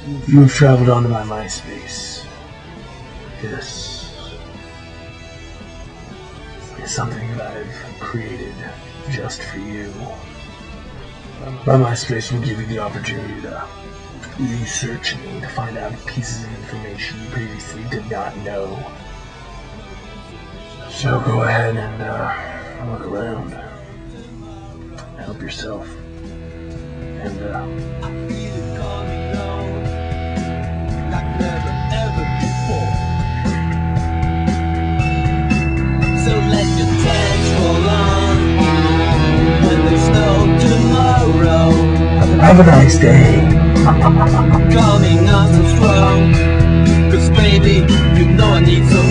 You have traveled onto my MySpace. This is something that I've created just for you. My MySpace will give you the opportunity to research me, to find out pieces of information you previously did not know. So go ahead and look around. Help yourself. And so let your tanks roll on when there's no tomorrow. have a nice day. Coming on so strong, 'cause baby, you know I need so